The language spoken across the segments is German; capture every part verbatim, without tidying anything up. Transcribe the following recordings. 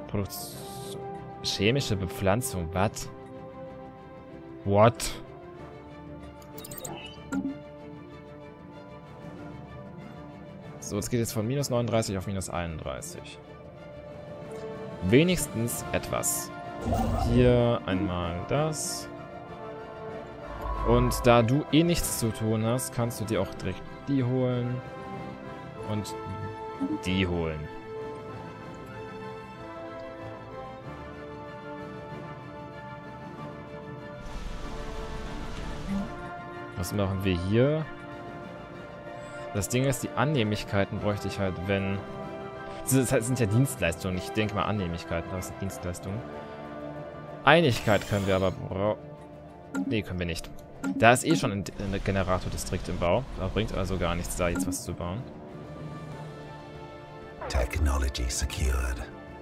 Produktion. Chemische Bepflanzung. Was? What? So, es geht jetzt von minus neununddreißig auf minus einunddreißig. Wenigstens etwas. Hier einmal das. Und da du eh nichts zu tun hast, kannst du dir auch direkt die holen. Und die holen. Was machen wir hier? Das Ding ist, die Annehmlichkeiten bräuchte ich halt, wenn... Das sind ja Dienstleistungen. Ich denke mal Annehmlichkeiten, das sind Dienstleistungen. Einigkeit können wir aber... Nee, können wir nicht. Da ist eh schon ein, ein Generatordistrikt im Bau. Da bringt also gar nichts, da jetzt was zu bauen. Technology secured.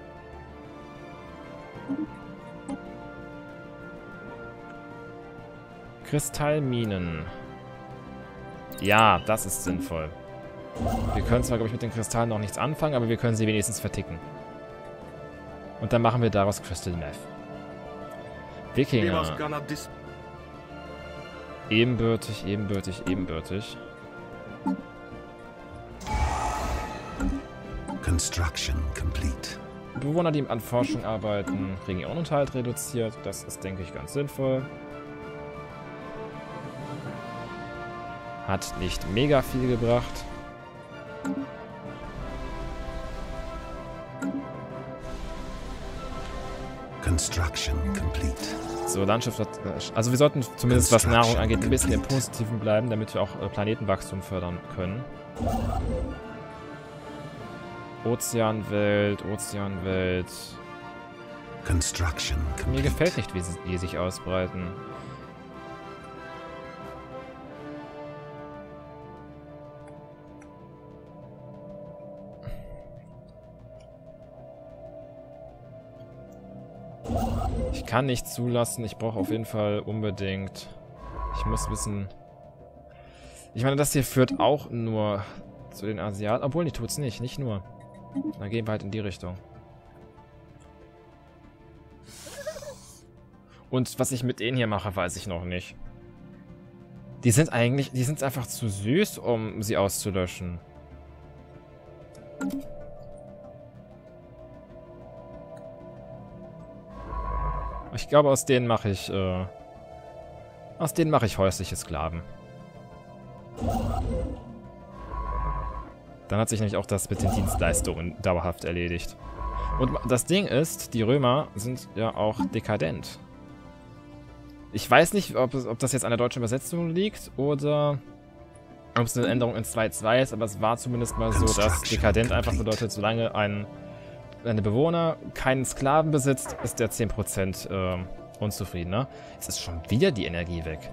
Kristallminen. Ja, das ist sinnvoll. Wir können zwar, glaube ich, mit den Kristallen noch nichts anfangen, aber wir können sie wenigstens verticken. Und dann machen wir daraus Crystal Meth. Wikinger. Ebenbürtig, ebenbürtig, ebenbürtig. Construction complete. Bewohner, die an Forschung arbeiten, kriegen ihren Unterhalt reduziert. Das ist, denke ich, ganz sinnvoll. Hat nicht mega viel gebracht. Construction complete. So, Landschaft hat... Also wir sollten zumindest, was Nahrung angeht, ein bisschen im Positiven bleiben, damit wir auch äh, Planetenwachstum fördern können. Ozeanwelt, Ozeanwelt. Construction complete. Mir gefällt nicht, wie sie, wie sie sich ausbreiten. Ich kann nicht zulassen. Ich brauche auf jeden Fall unbedingt... Ich muss wissen... Ich meine, das hier führt auch nur zu den Asiaten. Obwohl, die tut's nicht. Nicht nur. Dann gehen wir halt in die Richtung. Und was ich mit denen hier mache, weiß ich noch nicht. Die sind eigentlich... Die sind einfach zu süß, um sie auszulöschen. Ich glaube, aus denen mache ich, äh, aus denen mache ich häusliche Sklaven. Dann hat sich nämlich auch das mit den Dienstleistungen dauerhaft erledigt. Und das Ding ist, die Römer sind ja auch dekadent. Ich weiß nicht, ob, es, ob das jetzt an der deutschen Übersetzung liegt oder ob es eine Änderung in zwei Punkt zwei ist, aber es war zumindest mal so, dass dekadent einfach bedeutet, solange ein... Wenn der Bewohner keinen Sklaven besitzt, ist der zehn Prozent äh, unzufriedener. Jetzt ist schon wieder die Energie weg.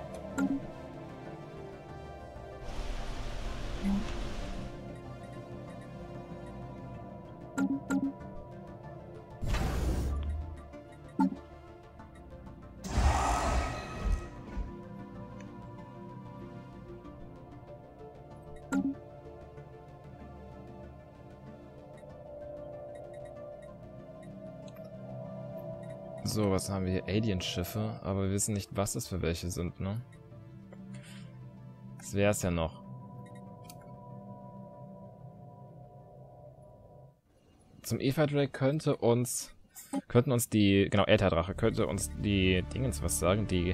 So, was haben wir hier? Alien-Schiffe, aber wir wissen nicht, was es für welche sind, ne? Das wäre es ja noch. Zum Eva Drake könnte uns, könnten uns die, genau, Ätherdrache, könnte uns die Dingens was sagen, die,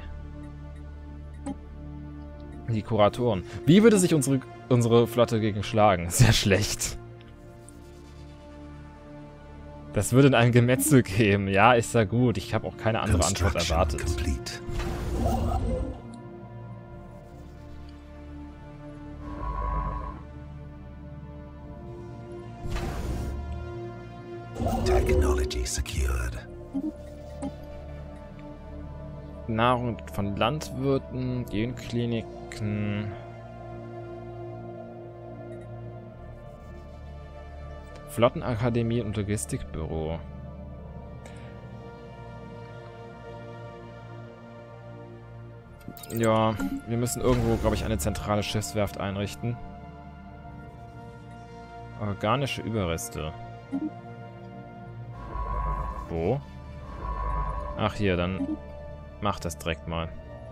die Kuratoren. Wie würde sich unsere, unsere Flotte gegen schlagen? Sehr schlecht. Das würde in einem Gemetzel geben. Ja, ist ja gut. Ich habe auch keine andere Antwort erwartet. Complete. Technology secured. Nahrung von Landwirten, Genkliniken. Flottenakademie und Logistikbüro. Ja, wir müssen irgendwo, glaube ich, eine zentrale Schiffswerft einrichten. Organische Überreste. Wo? Ach, hier, dann mach das direkt mal.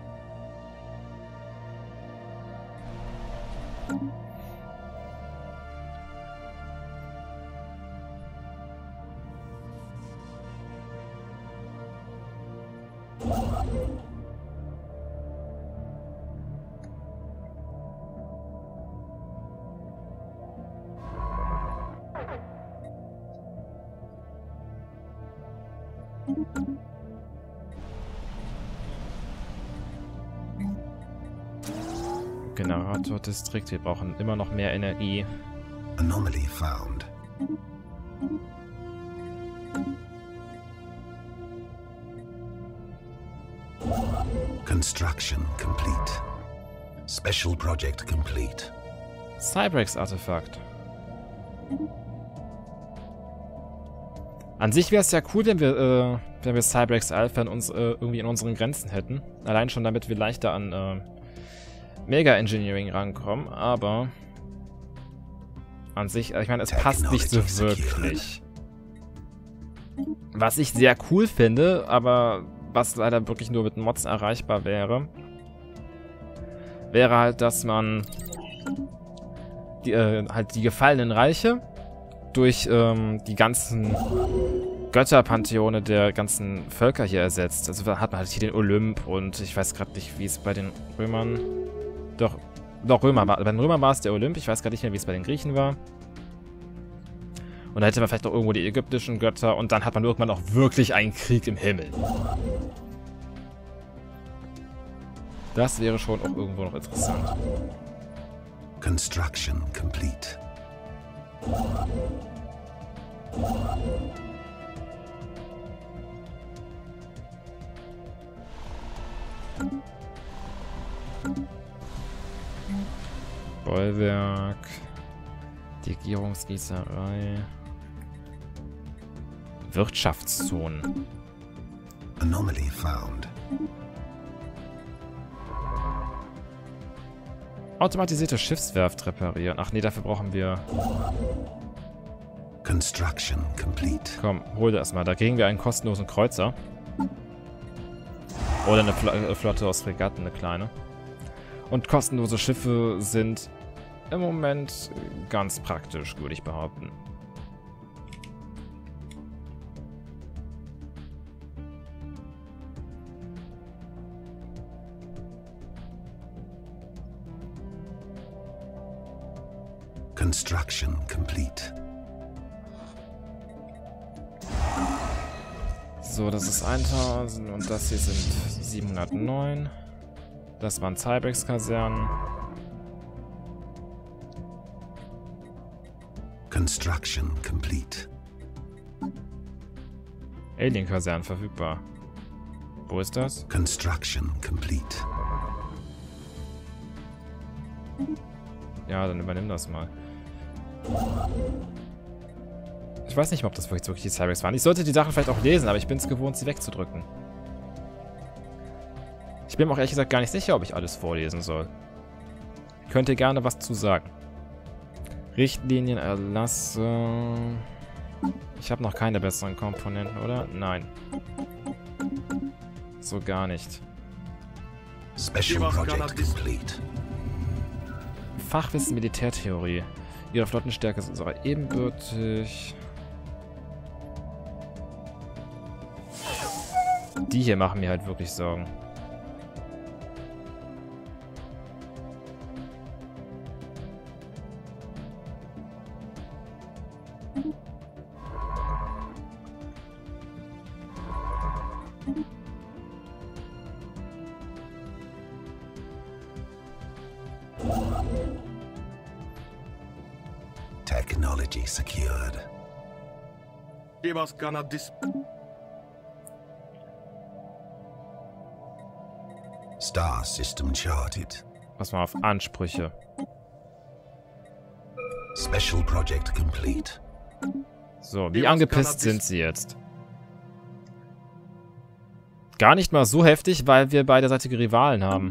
Generatordistrikt, wir brauchen immer noch mehr Energie. Anomaly found. Construction complete. Special project complete. Cybrex-Artefakt. An sich wäre es ja cool, wenn wir, äh, wenn wir Cybrex Alpha in uns, äh, irgendwie in unseren Grenzen hätten. Allein schon, damit wir leichter an äh, Mega-Engineering rankommen, aber an sich, ich meine, es passt nicht so wirklich. Was ich sehr cool finde, aber was leider wirklich nur mit Mods erreichbar wäre, wäre halt, dass man die, äh, halt die gefallenen Reiche durch ähm, die ganzen Götterpantheone der ganzen Völker hier ersetzt. Also da hat man halt hier den Olymp und ich weiß gerade nicht, wie es bei den Römern... Doch, doch Römer war, bei den Römern war es der Olymp. Ich weiß gar nicht mehr, wie es bei den Griechen war. Und da hätte man vielleicht noch irgendwo die ägyptischen Götter und dann hat man irgendwann auch wirklich einen Krieg im Himmel. Das wäre schon auch irgendwo noch interessant. Construction complete. Bollwerk, Legierungsgießerei, Wirtschaftszonen. Anomaly found. Automatisierte Schiffswerft reparieren. Ach nee, dafür brauchen wir... Construction complete. Komm, hol dir erstmal. Da kriegen wir einen kostenlosen Kreuzer. Oder eine Fl Flotte aus Fregatten, eine kleine. Und kostenlose Schiffe sind im Moment ganz praktisch, würde ich behaupten. Construction complete. So, das ist tausend und das hier sind siebenhundertneun. Das waren Cybrex-Kasernen. Construction complete. Alien-Kasernen verfügbar. Wo ist das? Construction complete. Ja, dann übernimm das mal. Ich weiß nicht, ob das wirklich die Cybrex waren. Ich sollte die Sachen vielleicht auch lesen, aber ich bin es gewohnt, sie wegzudrücken. Ich bin mir auch ehrlich gesagt gar nicht sicher, ob ich alles vorlesen soll. Könnt ihr gerne was zu sagen. Richtlinien, Erlasse... Ich habe noch keine besseren Komponenten, oder? Nein. So gar nicht. Special project complete. Fachwissen Militärtheorie. Ihre Flottenstärke ist unserer ebenbürtig. Die hier machen mir halt wirklich Sorgen. Technology secured. Star system charted. Pass mal auf Ansprüche. Special project complete. So, wie angepisst sind sie jetzt? Gar nicht mal so heftig, weil wir beiderseitige Rivalen haben.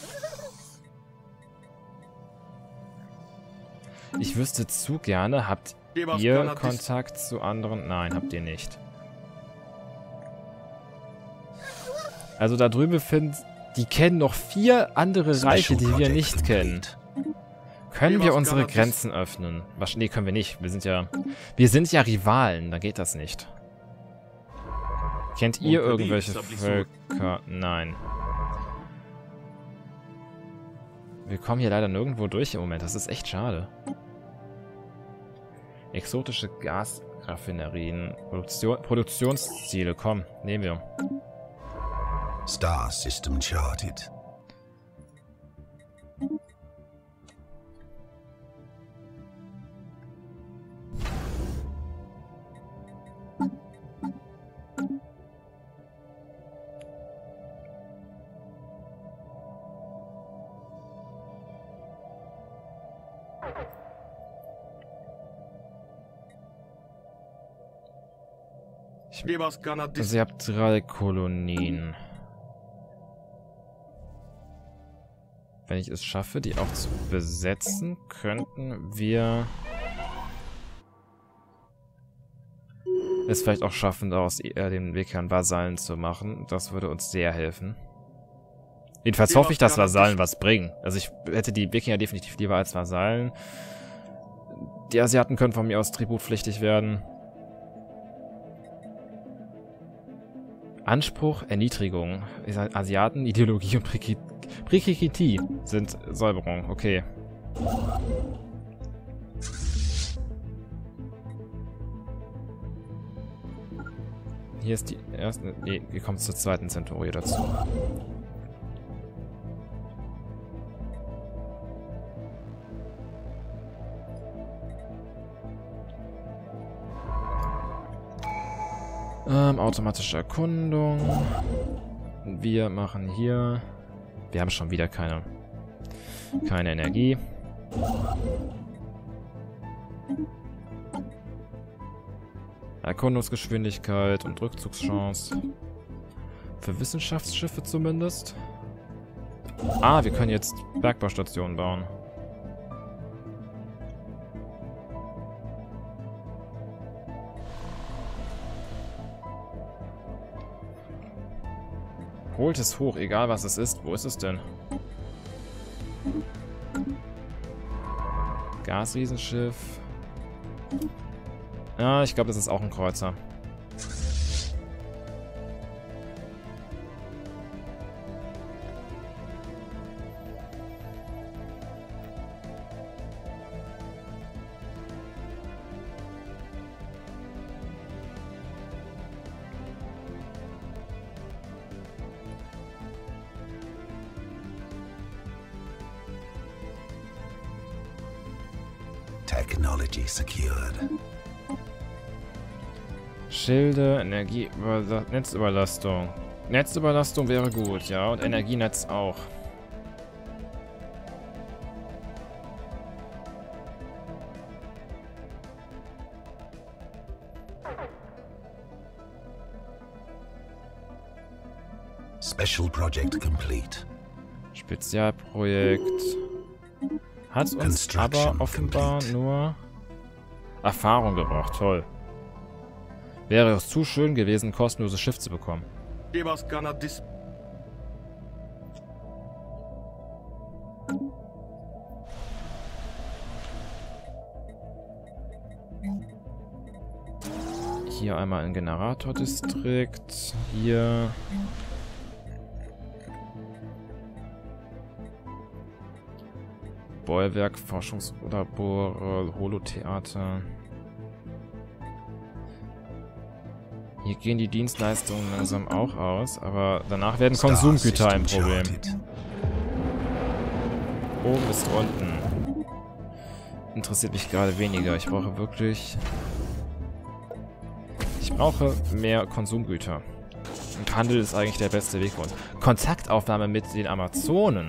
Ich wüsste zu gerne, habt ihr Kontakt zu anderen? Nein, habt ihr nicht. Also da drüben befinden... Die kennen noch vier andere Reiche, die wir nicht kennen. Können wir unsere Grenzen öffnen? Was, nee, können wir nicht. Wir sind ja... Wir sind ja Rivalen. Da geht das nicht. Kennt ihr irgendwelche Völker? Nein. Wir kommen hier leider nirgendwo durch im Moment. Das ist echt schade. Exotische Gasraffinerien. Produktion, Produktionsziele. Komm, nehmen wir. Star System charted. Also ihr habt drei Kolonien. Wenn ich es schaffe, die auch zu besetzen, könnten wir es vielleicht auch schaffen, daraus eher den Wickern Vasallen zu machen. Das würde uns sehr helfen. Jedenfalls hoffe ich, dass Vasallen was bringen. Also ich hätte die Wikinger definitiv lieber als Vasallen. Die Asiaten können von mir aus tributpflichtig werden. Anspruch, Erniedrigung. Asiaten, Ideologie und Prekikiti sind Säuberung. Okay. Hier ist die erste... Nee, hier kommt es zur zweiten Zenturie dazu. Ähm, automatische Erkundung. Wir machen hier... Wir haben schon wieder keine... Keine Energie. Erkundungsgeschwindigkeit und Rückzugschance. Für Wissenschaftsschiffe zumindest. Ah, wir können jetzt Bergbaustationen bauen. Holt es hoch, egal was es ist. Wo ist es denn? Gasriesenschiff. Ja, ich glaube, das ist auch ein Kreuzer. Technology secured. Schilde, Energie, Netzüberlastung. Netzüberlastung wäre gut, ja. Und Energienetz auch. Special project complete. Spezialprojekt. Hat uns aber offenbar nur Erfahrung gebracht. Toll. Wäre es zu schön gewesen, ein kostenloses Schiff zu bekommen. Hier einmal ein Generatordistrikt. Hier... Bollwerk, Forschungslabore, Holotheater. Hier gehen die Dienstleistungen langsam auch aus, aber danach werden Konsumgüter ein Problem. Oben ist unten. Interessiert mich gerade weniger. Ich brauche wirklich... Ich brauche mehr Konsumgüter. Und Handel ist eigentlich der beste Weg für uns. Kontaktaufnahme mit den Amazonen.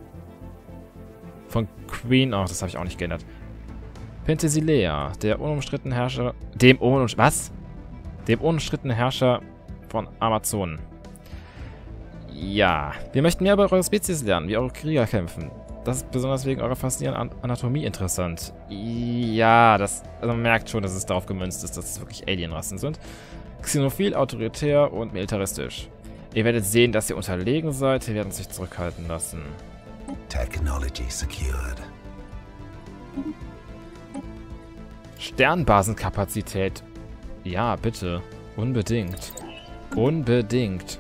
Von Queen, ach, das habe ich auch nicht geändert. Penthesilea, der unumstrittene Herrscher, dem unumstrittenen, was? Dem unumstrittenen Herrscher von Amazonen. Ja, wir möchten mehr über eure Spezies lernen, wie eure Krieger kämpfen. Das ist besonders wegen eurer faszinierenden Anatomie interessant. Ja, das, also man merkt schon, dass es darauf gemünzt ist, dass es wirklich Alienrassen sind. Xenophil, autoritär und militaristisch. Ihr werdet sehen, dass ihr unterlegen seid. Wir werden uns nicht zurückhalten lassen. Technology secured. Sternbasenkapazität. Ja, bitte. Unbedingt. Unbedingt.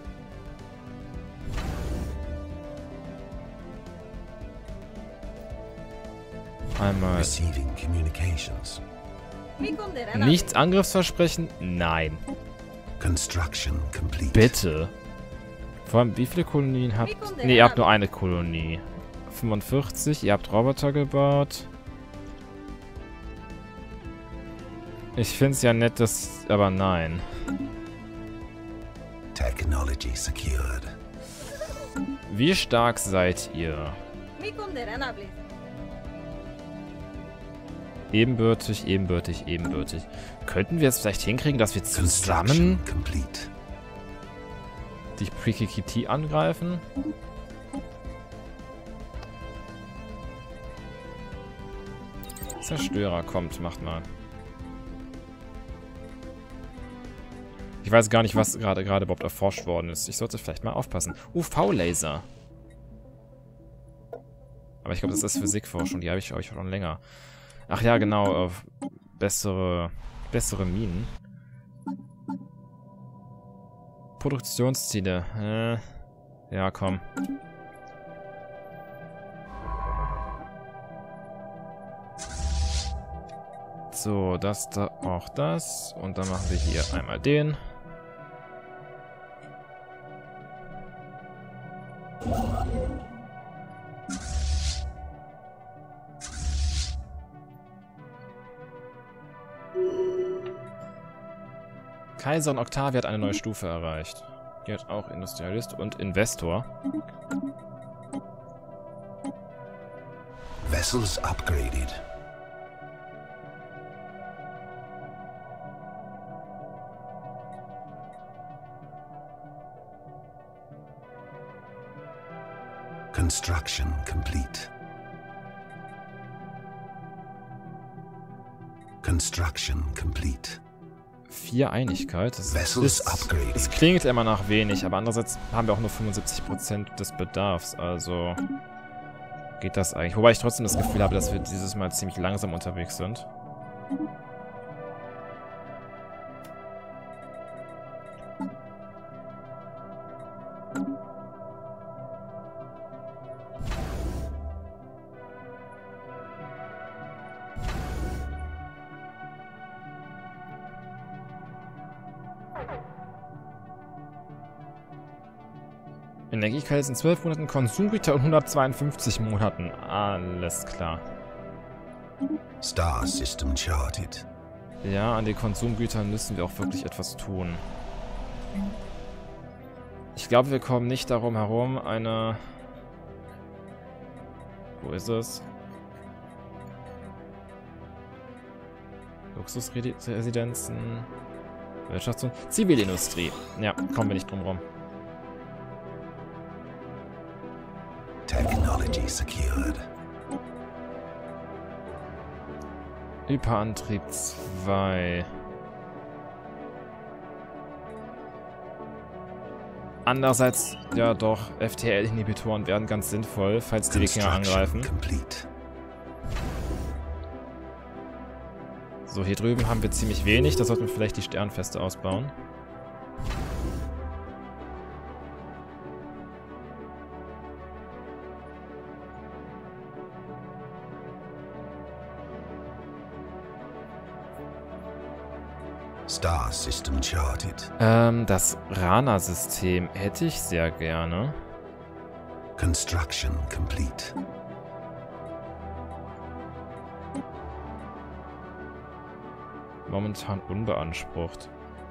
Einmal. Receiving communications. Nichts Angriffsversprechen? Nein. Construction complete. Bitte. Vor allem, wie viele Kolonien habt ihr? Ne, ihr habt nur eine Kolonie. fünfundvierzig, ihr habt Roboter gebaut. Ich finde es ja nett, dass... aber nein. Technology secured. Wie stark seid ihr? Ebenbürtig, ebenbürtig, ebenbürtig. Könnten wir es vielleicht hinkriegen, dass wir zusammen die Prikikiti angreifen? Zerstörer, kommt, macht mal. Ich weiß gar nicht, was gerade gerade überhaupt erforscht worden ist. Ich sollte vielleicht mal aufpassen. U V-Laser. Aber ich glaube, das ist Physikforschung. Die habe ich euch schon länger. Ach ja, genau. Äh, bessere, bessere Minen. Produktionsziele. Äh, ja, komm. So, das da, auch das. Und dann machen wir hier einmal den. Kaiser und Octavia hat eine neue Stufe erreicht. Die hat auch Industrialist und Investor. Vessels upgraded. Construction complete. Construction complete. Vier Einigkeit. Das, ist, das klingt immer nach wenig, aber andererseits haben wir auch nur fünfundsiebzig Prozent des Bedarfs, also geht das eigentlich. Wobei ich trotzdem das Gefühl habe, dass wir dieses Mal ziemlich langsam unterwegs sind. Energiequelle sind zwölf Monaten, Konsumgüter und hundertzweiundfünfzig Monaten. Alles klar. Star System charted. Ja, an den Konsumgütern müssen wir auch wirklich etwas tun. Ich glaube, wir kommen nicht darum herum, eine... Wo ist es? Luxusresidenzen... Wirtschafts- und Zivilindustrie. Ja, kommen wir nicht drum rum. Technology secured. Hyperantrieb zwei. Andererseits, ja doch, F T L-Inhibitoren wären ganz sinnvoll, falls die Wikinger angreifen. Complete. So, hier drüben haben wir ziemlich wenig, da sollten wir vielleicht die Sternfeste ausbauen. Star System charted. Ähm, das Rana-System hätte ich sehr gerne. Construction complete. Momentan unbeansprucht.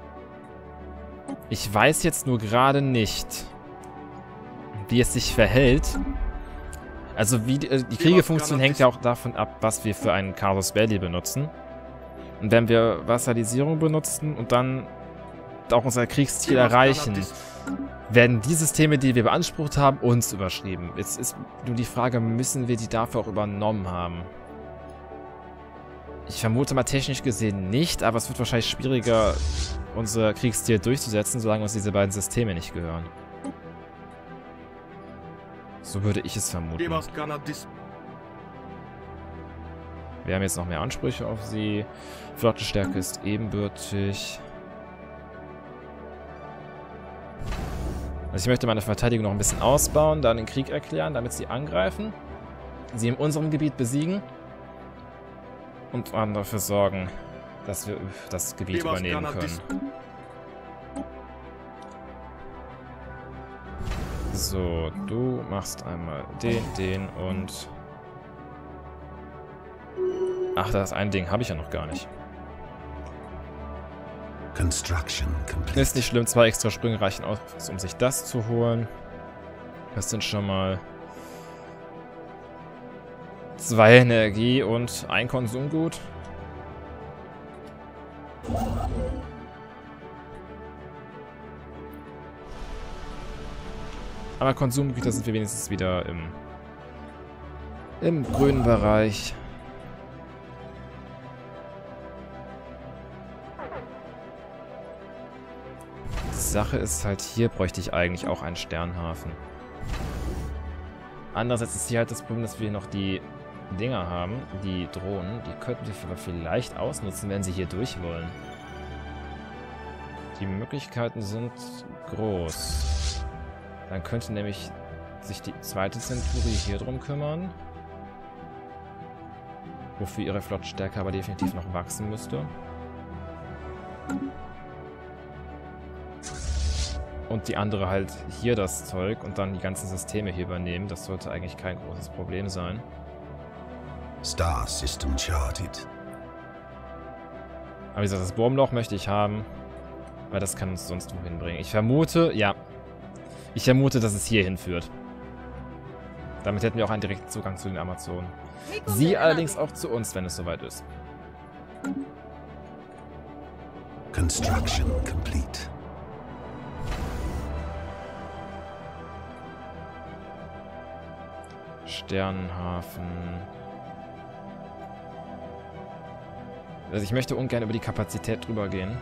Ich weiß jetzt nur gerade nicht, wie es sich verhält. Also wie die, äh, die Kriegefunktion hängt ja auch davon ab, was wir für einen Casus Belli benutzen. Und wenn wir Vassalisierung benutzen und dann auch unser Kriegsziel erreichen, werden die Systeme, die wir beansprucht haben, uns überschrieben. Jetzt ist nur die Frage, müssen wir die dafür auch übernommen haben? Ich vermute mal technisch gesehen nicht, aber es wird wahrscheinlich schwieriger, unser Kriegsziel durchzusetzen, solange uns diese beiden Systeme nicht gehören. So würde ich es vermuten. Wir haben jetzt noch mehr Ansprüche auf sie. Flottenstärke ist ebenbürtig. Also ich möchte meine Verteidigung noch ein bisschen ausbauen, dann den Krieg erklären, damit sie angreifen. Sie in unserem Gebiet besiegen. Und dann dafür sorgen, dass wir das Gebiet übernehmen können. So, du machst einmal den, den und... Ach, das ein Ding habe ich ja noch gar nicht. Construction complete. Ist nicht schlimm, zwei extra Sprünge reichen aus, um sich das zu holen. Das sind schon mal zwei Energie und ein Konsumgut. Aber Konsumgüter sind wir wenigstens wieder im, im grünen Bereich. Die Sache ist halt, hier bräuchte ich eigentlich auch einen Sternhafen. Andererseits ist hier halt das Problem, dass wir noch die Dinger haben, die Drohnen. Die könnten wir vielleicht ausnutzen, wenn sie hier durch wollen. Die Möglichkeiten sind groß. Dann könnte nämlich sich die zweite Centurie hier drum kümmern. Wofür ihre Flottstärke aber definitiv noch wachsen müsste. Und die andere halt hier das Zeug und dann die ganzen Systeme hier übernehmen. Das sollte eigentlich kein großes Problem sein. Star System charted. Aber wie gesagt, das Wurmloch möchte ich haben, weil das kann uns sonst wohin bringen. Ich vermute, ja, ich vermute, dass es hier hinführt. Damit hätten wir auch einen direkten Zugang zu den Amazonen. Sie allerdings auch zu uns, wenn es soweit ist. Construction complete. Sternenhafen. Also ich möchte ungern über die Kapazität drüber gehen.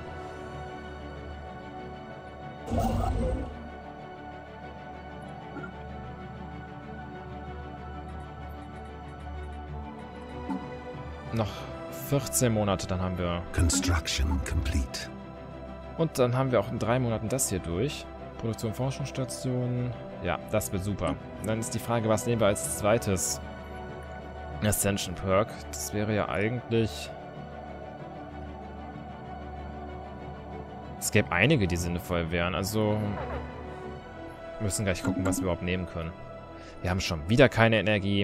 Noch vierzehn Monate, dann haben wir... Construction complete. Und dann haben wir auch in drei Monaten das hier durch. Produktion, Forschungsstation. Ja, das wird super. Dann ist die Frage, was nehmen wir als zweites Ascension Perk? Das wäre ja eigentlich... Es gäbe einige, die sinnvoll wären. Also, wir müssen gleich gucken, was wir überhaupt nehmen können. Wir haben schon wieder keine Energie.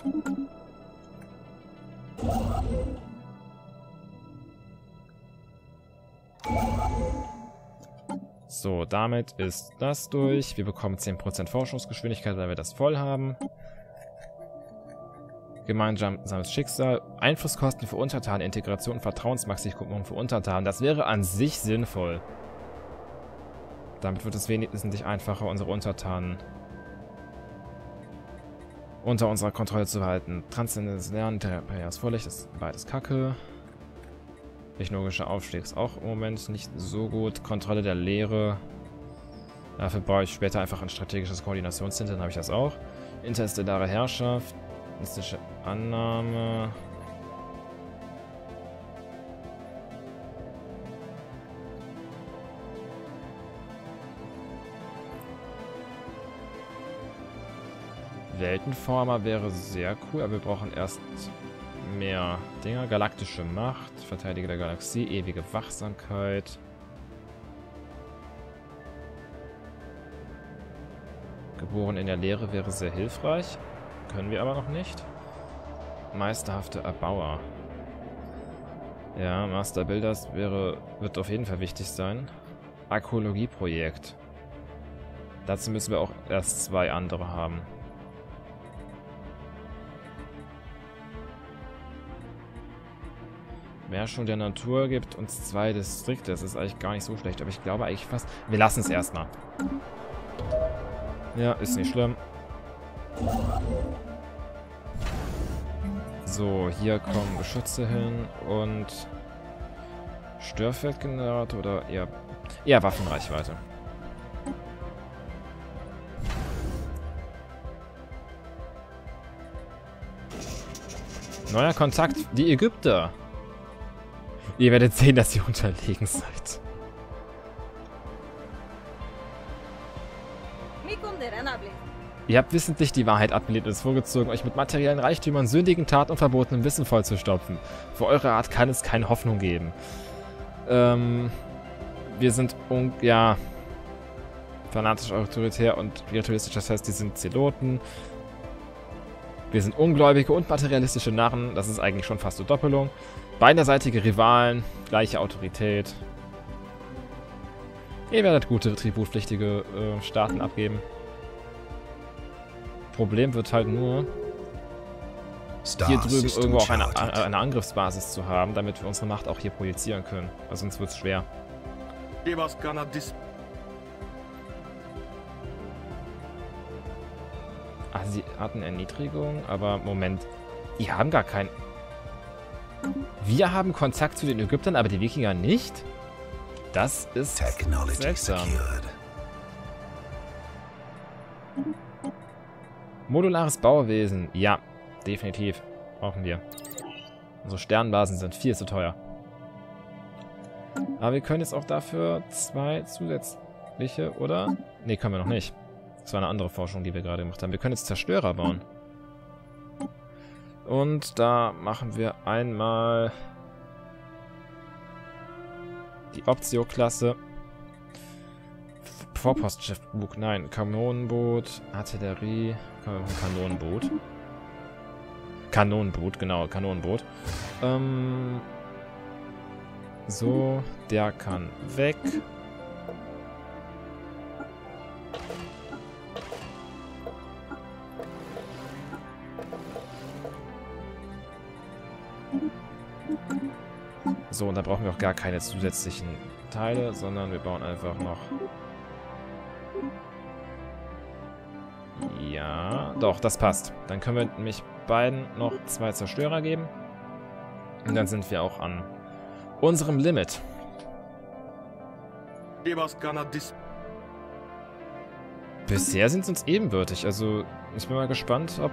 So, damit ist das durch. Wir bekommen zehn Prozent Forschungsgeschwindigkeit, weil wir das voll haben. Gemeinsames Schicksal. Einflusskosten für Untertanen, Integration und Vertrauensmaximum für Untertanen. Das wäre an sich sinnvoll. Damit wird es wesentlich einfacher, unsere Untertanen unter unserer Kontrolle zu halten. Transzendentes Lernen, Imperiales Vorlicht ist beides Kacke. Technologischer Aufstieg ist auch im Moment nicht so gut. Kontrolle der Lehre. Dafür brauche ich später einfach ein strategisches Koordinationscenter, dann habe ich das auch. Interstellare Herrschaft. Mystische Annahme. Weltenformer wäre sehr cool, aber wir brauchen erst mehr Dinger. Galaktische Macht, Verteidiger der Galaxie, ewige Wachsamkeit. Geboren in der Lehre wäre sehr hilfreich. Können wir aber noch nicht. Meisterhafte Erbauer. Ja, Master Builders wäre, wird auf jeden Fall wichtig sein. Archäologie-Projekt. Dazu müssen wir auch erst zwei andere haben. Beherrschung der Natur gibt uns zwei Distrikte. Das ist eigentlich gar nicht so schlecht, aber ich glaube eigentlich fast... Wir lassen es erstmal. Ja, ist nicht schlimm. So, hier kommen Geschütze hin und Störfeldgenerator oder eher, eher Waffenreichweite. Neuer Kontakt. Die Ägypter. Ihr werdet sehen, dass ihr unterlegen seid. Ihr habt wissentlich die Wahrheit abgelehnt und es vorgezogen, euch mit materiellen Reichtümern, sündigen Taten und verbotenem Wissen vollzustopfen. Für eure Art kann es keine Hoffnung geben. Ähm, wir sind, un ja, fanatisch, autoritär und ritualistisch, das heißt, die sind Zeloten. Wir sind Ungläubige und materialistische Narren, das ist eigentlich schon fast eine Doppelung. Beiderseitige Rivalen, gleiche Autorität. Ihr werdet gute, tributpflichtige äh, Staaten abgeben. Problem wird halt nur, hier drüben irgendwo auch eine, eine Angriffsbasis zu haben, damit wir unsere Macht auch hier projizieren können. Also sonst wird es schwer. Ah, sie hatten Erniedrigung, aber Moment. Die haben gar keinen... Wir haben Kontakt zu den Ägyptern, aber die Wikinger nicht? Das ist seltsam. Modulares Bauwesen. Ja, definitiv. Brauchen wir. Unsere Sternbasen sind viel zu teuer. Aber wir können jetzt auch dafür zwei zusätzliche, oder? Ne, können wir noch nicht. Das war eine andere Forschung, die wir gerade gemacht haben. Wir können jetzt Zerstörer bauen. Und da machen wir einmal die Optio-Klasse. Vorpostschiffbug, nein, Kanonenboot, Artillerie, Kanonenboot. Kanonenboot, genau, Kanonenboot. Ähm, so, der kann weg. So, und da brauchen wir auch gar keine zusätzlichen Teile, sondern wir bauen einfach noch... Ja, doch, das passt. Dann können wir nämlich beiden noch zwei Zerstörer geben. Und dann sind wir auch an unserem Limit. Bisher sind sie uns ebenbürtig. Also, ich bin mal gespannt, ob...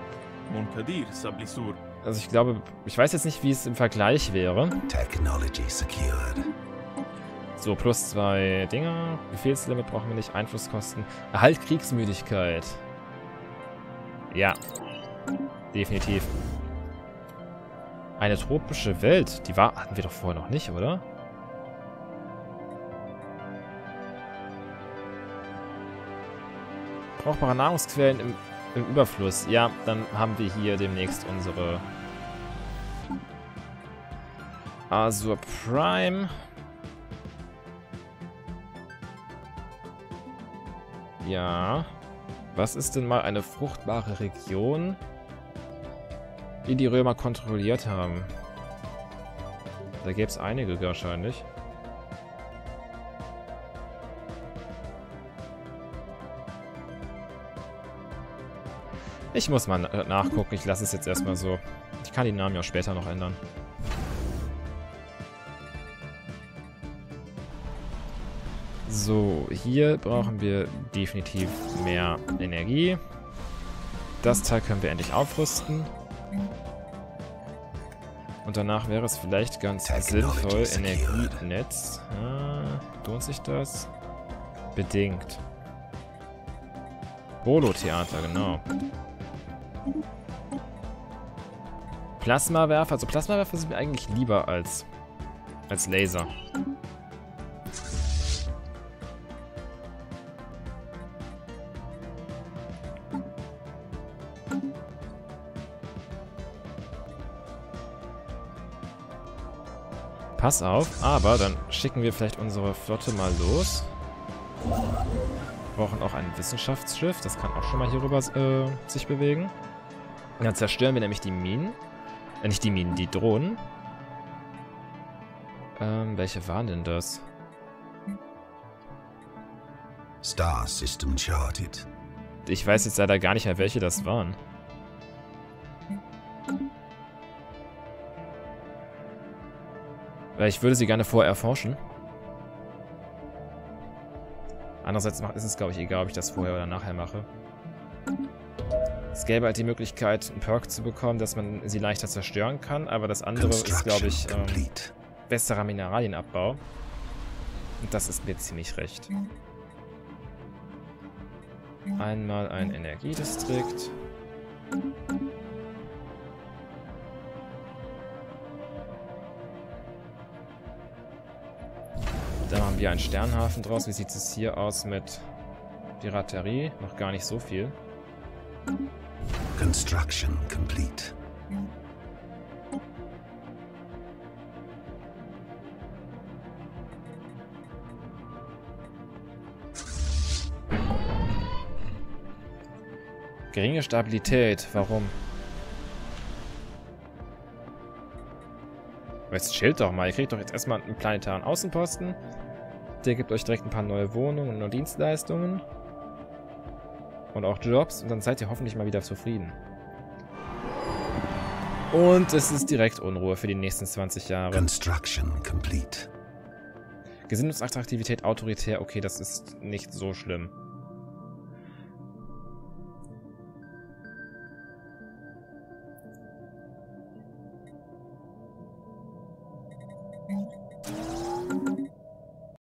Also ich glaube, ich weiß jetzt nicht, wie es im Vergleich wäre. So, plus zwei Dinger. Befehlslimit brauchen wir nicht. Einflusskosten. Erhalt Kriegsmüdigkeit. Ja. Definitiv. Eine tropische Welt. Die war, hatten wir doch vorher noch nicht, oder? Brauchbare Nahrungsquellen im, im Überfluss. Ja, dann haben wir hier demnächst unsere Azur Prime. Ja. Was ist denn mal eine fruchtbare Region, die die Römer kontrolliert haben? Da gäbe es einige wahrscheinlich. Ich muss mal nachgucken. Ich lasse es jetzt erstmal so. Ich kann die Namen ja später noch ändern. So, hier brauchen wir definitiv mehr Energie. Das Teil können wir endlich aufrüsten. Und danach wäre es vielleicht ganz sinnvoll, Energienetz. Ah, lohnt sich das? Bedingt. Holo-Theater, genau. Plasmawerfer. Also Plasmawerfer sind mir eigentlich lieber als, als Laser. Pass auf, aber dann schicken wir vielleicht unsere Flotte mal los. Wir brauchen auch ein Wissenschaftsschiff, das kann auch schon mal hier rüber äh, sich bewegen. Und dann zerstören wir nämlich die Minen. Äh, nicht die Minen, die Drohnen. Ähm, welche waren denn das? Star System charted. Ich weiß jetzt leider gar nicht mehr, welche das waren. Weil ich würde sie gerne vorher erforschen. Andererseits ist es, glaube ich, egal, ob ich das vorher oder nachher mache. Es gäbe halt die Möglichkeit, einen Perk zu bekommen, dass man sie leichter zerstören kann, aber das andere ist, glaube ich, ähm, besserer Mineralienabbau. Und das ist mir ziemlich recht. Einmal ein Energiedistrikt. Da machen wir einen Sternhafen draus. Wie sieht es hier aus mit Piraterie? Noch gar nicht so viel. Construction complete. Geringe Stabilität. Warum? Jetzt chillt doch mal. Ihr kriegt doch jetzt erstmal einen planetaren Außenposten. Der gibt euch direkt ein paar neue Wohnungen und neue Dienstleistungen. Und auch Jobs. Und dann seid ihr hoffentlich mal wieder zufrieden. Und es ist direkt Unruhe für die nächsten zwanzig Jahre. Construction complete. Gesinnungsattraktivität autoritär. Okay, das ist nicht so schlimm.